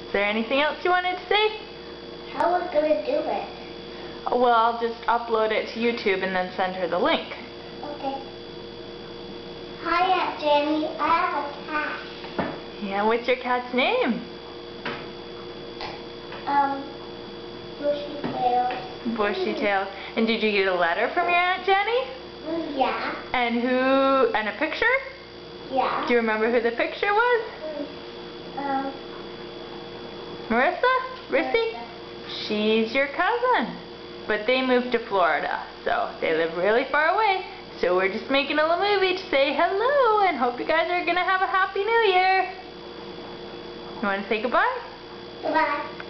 Is there anything else you wanted to say? How are we going to do it? Well, I'll just upload it to YouTube and then send her the link. Okay. Hi, Aunt Jenny. I have a cat. Yeah, what's your cat's name? Bushy Tails. Bushytails. And did you get a letter from your Aunt Jenny? Yeah. And who, and a picture? Yeah. Do you remember who the picture was? Marissa? Rissy? She's your cousin. But they moved to Florida, so they live really far away. So we're just making a little movie to say hello and hope you guys are going to have a happy new year. You want to say goodbye? Goodbye.